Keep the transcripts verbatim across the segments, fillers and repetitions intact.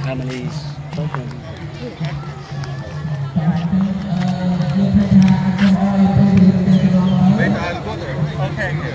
harmonies program. Okay, good.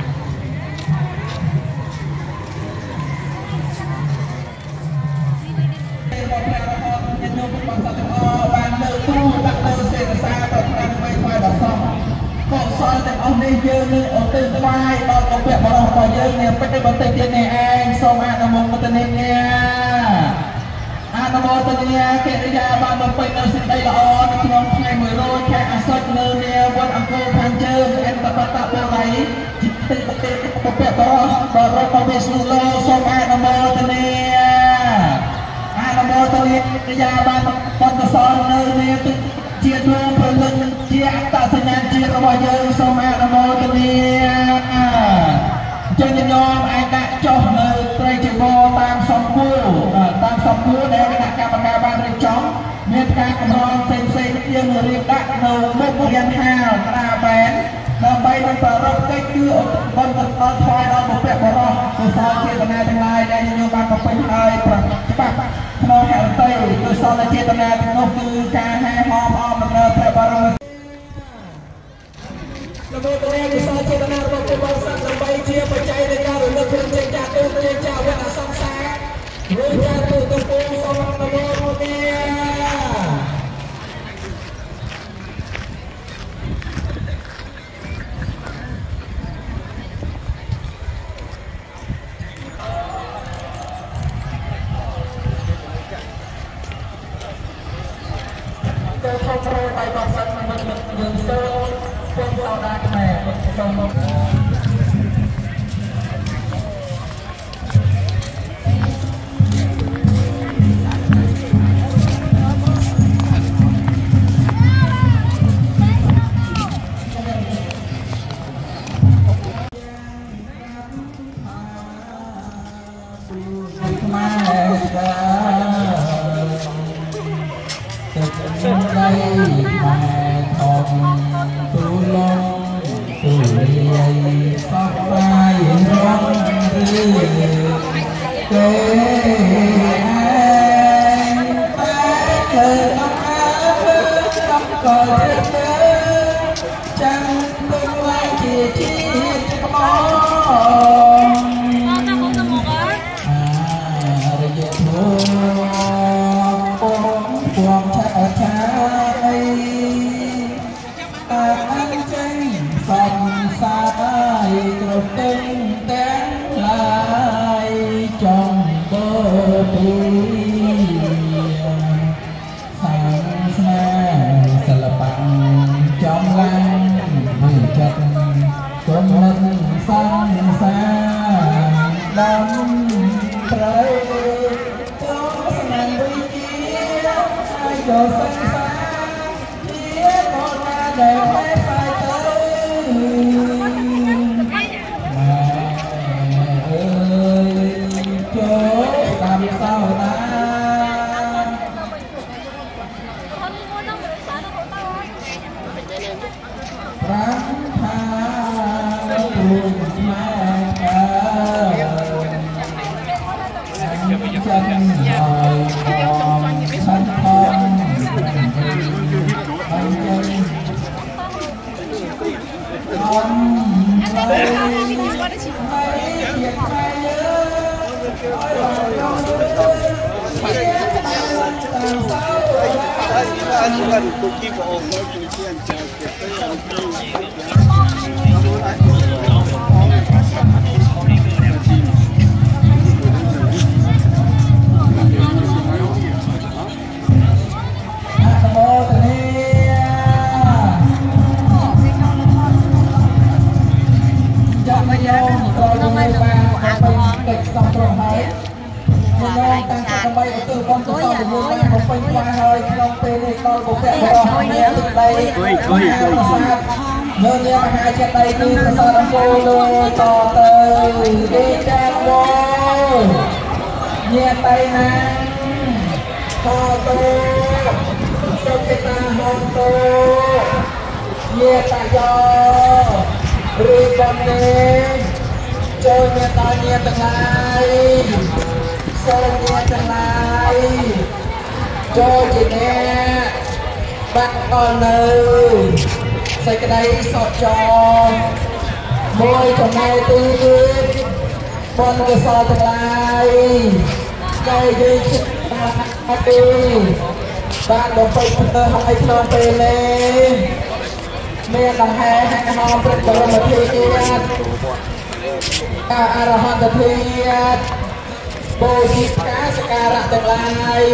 ông đi chơi như ở từ vai bao công việc bao đồng bao giờ nè bắt đầu bắt tay chơi nè anh xong anh làm một tên nè anh làm một tên nè cái ra ba mươi bảy năm sinh đây là on trong ngày mười rồi cái anh soi nơi nè quan anh cô tham chơi em tập tập tập bao này tự tự công việc bao bao bao bao việc solo xong anh làm một tên nè anh làm một tên nè cái ra ba mươi con cái soi nơi nè chia đôi phần lưng chia tạo sinh nhãn chia các mọi người xong ai là một tên trên nhân nhóm anh đã cho nơi tây chỉ vô tam song cua tam song cua để cái đặc ca bằng ban riêng chóng miền ca cầm ron xem xem yêu người riêng đắc nâu một riêng hào là bén là bay lên tờ rộng cách đưa con vật con thoại đó một vẻ bỏ rộng từ sau chia tầm này tương lai đây như ban có bình hơi các bạn nó hẹn tây từ sau là chia tầm này nó cứ ca hai hòm hòm mình là phải bỏ rộng là một tầm này từ sau chia tầm này một cái bóng sẵn là bay chia phải chạy lên cao rồi lực lượng trên trả tư lên trả về là xong xa rồi trả tư tư tư xong là một một kia tôi không có tay bọc sẵn mà mình mình dừng sâu không sao đa cái này không không សូមញាតិទាំងឡាយចូលជាអ្នកបាត់អស់នៅសេចក្តីសុខចរមួយចំណែកទីទៀតបុណ្យកុសលទាំងឡាយដែលយើងជិតមកទីបានបំពេញទៅឲ្យក្នុងពេលនេះមានដង្ហែហែកហោមព្រឹកបរមធាតុការអរហន្តធាតុបូជាផ្កាសក្ការៈទាំងឡាយ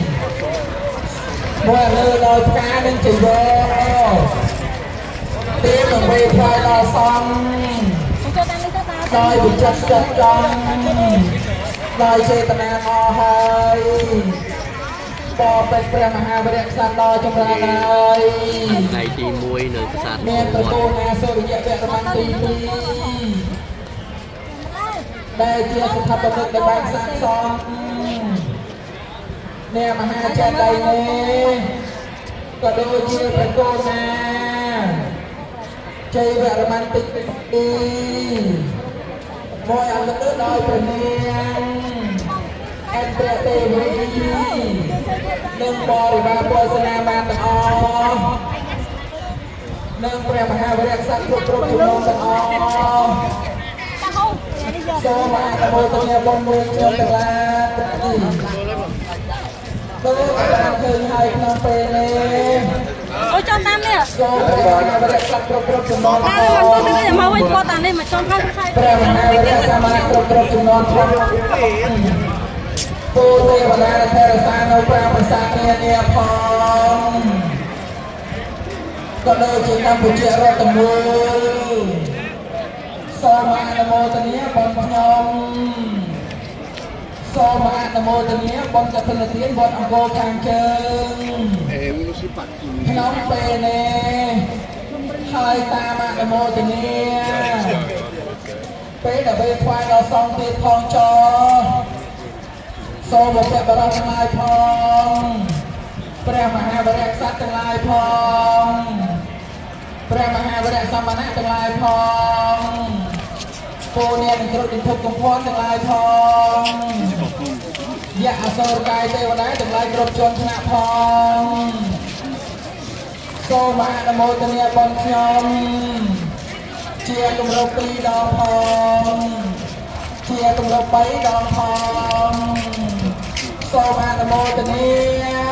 មួយលើដោយផ្កានិងជីវរទេដើម្បីថ្វាយដល់សង្ឃដោយវិចិត្រចិត្តចង់ដោយចេតនាអស់ហើយបបិទ្ធព្រះមហាវីរក្សត្រដ៏ចម្រើនហើយថ្ងៃទីមួយនៅប្រាសាទមានប្រគល់ណាសូរយៈវរ្ម័នទីពីរដែលជាស្ថាបនិកដែលបានសាងសង់អ្នកមហាចេតិយនេះក៏ដូចជាប្រគល់ណាជ័យវរ្ម័នទីពីរមួយអនុត្តដោយព្រះនាងអេព្រះទេវីនិងបរិវារពលសេនាបានទាំងអស់និងព្រះមហាវីរក្សត្រគ្រប់គ្រប់ចំនួនទាំងអស់សូមអនុមោទនាបុណ្យមួយជើងទាំងឡាយដូចបានឃើញហើយក្នុងពេលនេះអូចង់តាមនេះសូមព្រះមហាវីរក្សត្រគ្រប់គ្រប់ចំនួនទាំងអស់មកទៅនេះមកវិញគាត់តាមនេះមកចង់ហើយព្រះមហាវីរក្សត្រគ្រប់គ្រប់ចំនួនផងពូទេវតាថេរសានៅប្រាប្រាសាទនានាផងក៏ដូចជាកម្ពុជារដ្ឋមូលសូមអនុមោទនាបុណ្យខ្ញុំសូមអនុមោទនាបុណ្យកឋិនទានវត្តអង្គរខាងជើងក្នុងពេលនេះហើយតាមអនុមោទនាពេលដែលវាថ្វាយដល់សង្ឃទៀតផងចោសូមព្រះបរមទាំងឡាយផងព្រះមហាវីរក្សត្រទាំងឡាយផងព្រះមហាវីរសម្មាណៈទាំងឡាយផងពូអ្នកនឹងគ្រប់ជំទប់កំភន់ទាំងឡាយផងយៈអសូរកាយទេវតាទាំងឡាយគ្រប់ជាន់ថ្នាក់ផងសូមអនុមោទនាបុណ្យខ្ញុំជាគម្រប់ពីរដងផងជាគម្រប់បីដងផងសូមអនុមោទនា